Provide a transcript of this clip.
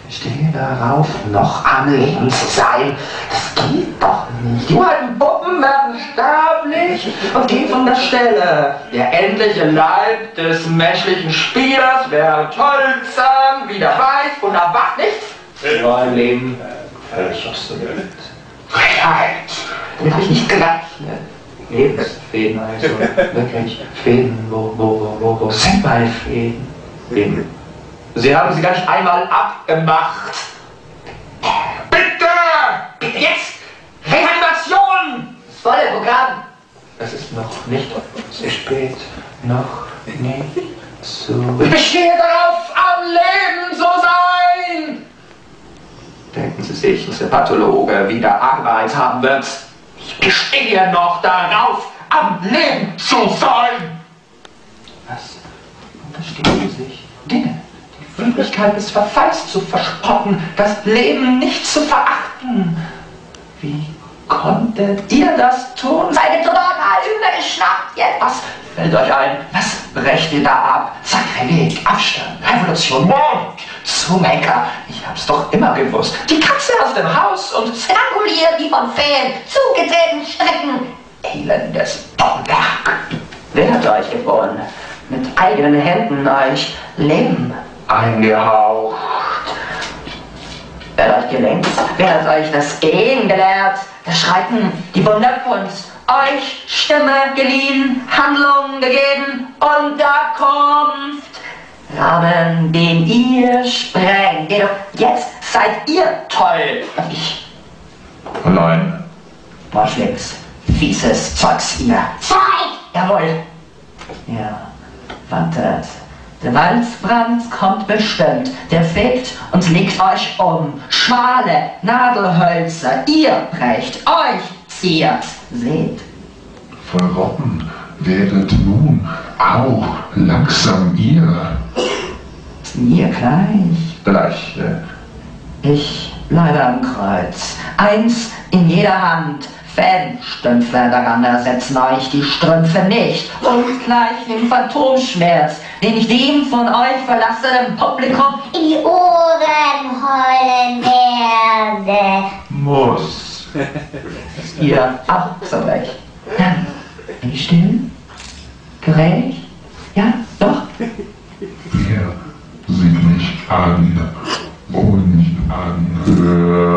Stehe darauf, noch am Leben zu sein. Das geht doch nicht. Die alten Puppen werden sterblich und gehen von der Stelle. Der endliche Leib des menschlichen Spielers wird hölzern, wieder weich und erwacht nichts. Nur ein Leben völlig obsolet. Freiheit! Damit habe ich nicht gerechnet. Lebensfäden also. Wirklich Fäden. Wo sind meine Fäden? Fäden. Sie haben sie gar nicht einmal abgemacht. Bitte! Bitte jetzt! Reanimation! Das volle Programm! Es ist noch nicht zu spät. Noch nicht zu... Ich bestehe darauf, am Leben zu sein! Denken Sie sich, dass der Pathologe wieder Arbeit haben wird? Ich bestehe noch darauf, am Leben zu sein! Was unterstehen Sie sich? Dinge. Die Möglichkeit des Verfalls zu verspotten, das Leben nicht zu verachten. Wie konntet ihr das tun? Seid ihr total übergeschnappt jetzt? Was fällt euch ein? Was brecht ihr da ab? Sakrileg, Abstand, Revolution, Mord, Zumecker. Ich hab's doch immer gewusst. Die Katze aus dem Haus und stranguliert die von Feen zugedrehten Strecken. Elendes Bockwerk. Wer hat euch geboren? Mit eigenen Händen euch Leben eingehaucht. Wer hat euch gelenkt? Wer hat euch das Gehen gelehrt? Das Schreiten, die Wunderkunst. Euch Stimme geliehen, Handlung gegeben, Unterkunft. Rahmen, den ihr sprengt. Jetzt seid ihr toll. Und ich. Allein. Morschlinks. Fieses Zeugs, ihr. Zeit! Jawohl. Ja. Wartet. Der Waldbrand kommt bestimmt. Der fegt und legt euch um. Schmale Nadelhölzer. Ihr brecht, euch ziert. Seht. Verrotten werdet nun auch langsam ihr. Mir gleich. Gleich. Ich bleibe am Kreuz. Eins in jeder Hand. Fanstümpfe daran ersetzen euch die Strümpfe nicht. Und gleich den Phantomschmerz, den ich dem von euch verlassenen Publikum in die Ohren heulen werde. Muss. Ihr auch so recht. Dann bin ich still? Gerecht? Ja, doch? Er sieht mich an. Wohl nicht an.